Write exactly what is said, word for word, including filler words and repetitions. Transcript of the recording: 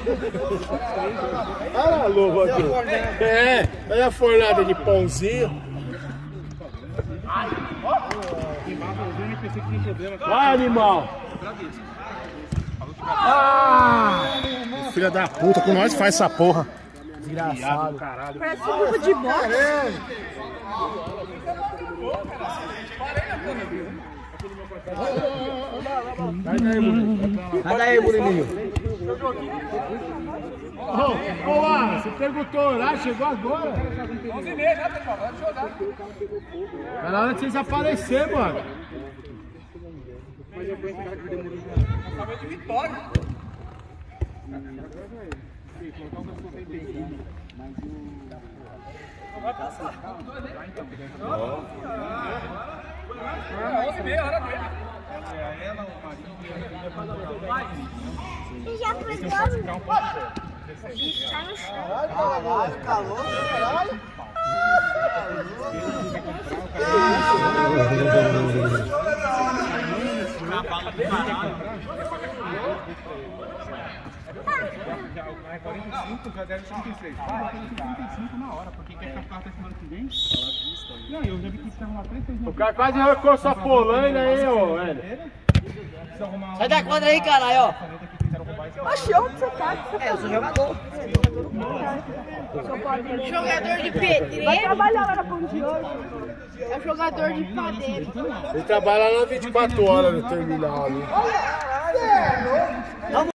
Olha a luva aqui. É, olha a fornada de pãozinho. Vai, animal. Ah! Filha da puta, com nós faz essa porra. Desgraçado. Parece um grupo de bola. Sai daí, Murilinho. Sai daí, Murilinho. Ô, ô, Alan, você perguntou horário, chegou agora. onze e meia já, pessoal. Vai jogar. Tá na hora de vocês aparecerem, mano. Mas eu conheço o cara que demorou. Acabou de vitória. onze e meia, hora dele. E já foi dono? Tá no chão. Caralho, calor, caralho. É quarenta e cinco, já deve ser trinta e seis. Vai, trinta e cinco na hora, porque quer ficar carta semana que vem? Não, eu já vi que você arrumar três, seis. O cara quase arrancou sua polaina aí, ô, velho. Sai da quadra aí, caralho, ó. Oxe, onde você tá? É, eu sou jogador. Jogador de pedreiro. Vai trabalhar lá na ponte de hoje. É o jogador de padeiro. Ele trabalha lá vinte e quatro horas no terminal ali.